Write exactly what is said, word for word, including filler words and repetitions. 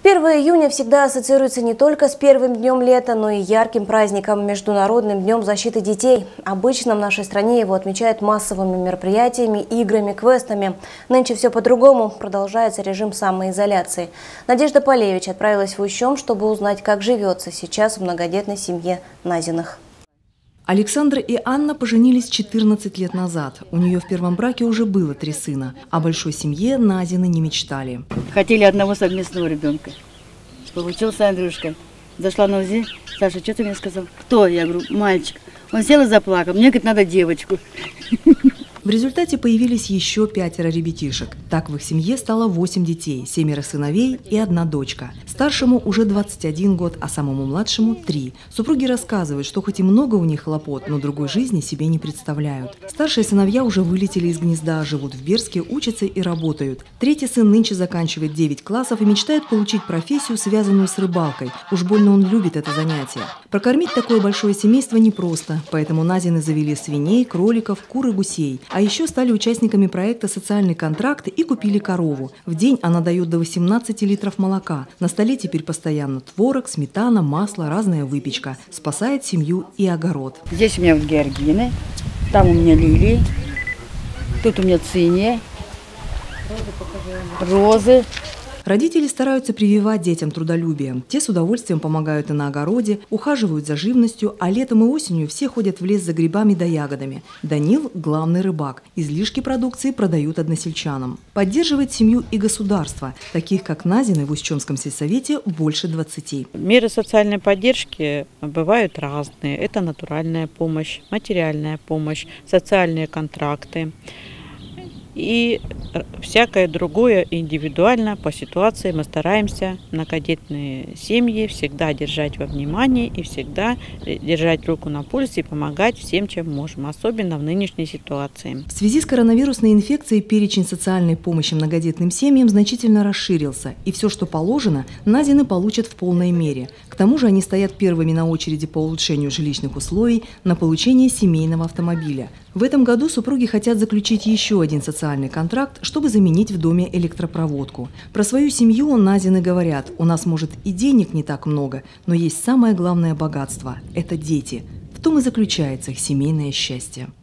первое июня всегда ассоциируется не только с первым днем лета, но и ярким праздником – Международным днем защиты детей. Обычно в нашей стране его отмечают массовыми мероприятиями, играми, квестами. Нынче все по-другому. Продолжается режим самоизоляции. Надежда Полевич отправилась в Ущом, чтобы узнать, как живется сейчас в многодетной семье Назиных. Александра и Анна поженились четырнадцать лет назад. У нее в первом браке уже было три сына. О большой семье Назины не мечтали. Хотели одного совместного ребенка. Получился Андрюшка. Зашла на УЗИ. Саша, что ты мне сказал? Кто? Я говорю, мальчик. Он сел и заплакал. Мне, говорит, надо девочку. В результате появились еще пятеро ребятишек. Так в их семье стало восемь детей, семеро сыновей и одна дочка. Старшему уже двадцать один год, а самому младшему – три. Супруги рассказывают, что хоть и много у них хлопот, но другой жизни себе не представляют. Старшие сыновья уже вылетели из гнезда, живут в Берске, учатся и работают. Третий сын нынче заканчивает девять классов и мечтает получить профессию, связанную с рыбалкой. Уж больно он любит это занятие. Прокормить такое большое семейство непросто, поэтому Назины завели свиней, кроликов, кур и гусей. А еще стали участниками проекта «Социальный контракт» и купили корову. В день она дает до восемнадцати литров молока. На столе теперь постоянно творог, сметана, масло, разная выпечка. Спасает семью и огород. Здесь у меня вот георгины, там у меня лилии, тут у меня циния, розы. Родители стараются прививать детям трудолюбие. Те с удовольствием помогают и на огороде, ухаживают за живностью, а летом и осенью все ходят в лес за грибами да ягодами. Данил – главный рыбак. Излишки продукции продают односельчанам. Поддерживает семью и государство. Таких, как Назины, в Ущемском сельсовете больше двадцати. Меры социальной поддержки бывают разные. Это натуральная помощь, материальная помощь, социальные контракты. И всякое другое индивидуально по ситуации мы стараемся многодетные семьи всегда держать во внимании и всегда держать руку на пульсе и помогать всем, чем можем, особенно в нынешней ситуации. В связи с коронавирусной инфекцией перечень социальной помощи многодетным семьям значительно расширился, и все, что положено, Назины получат в полной мере. К тому же они стоят первыми на очереди по улучшению жилищных условий, на получение семейного автомобиля. В этом году супруги хотят заключить еще один социальный контракт, чтобы заменить в доме электропроводку. Про свою семью Назины говорят: у нас, может, и денег не так много, но есть самое главное богатство – это дети. В том и заключается их семейное счастье.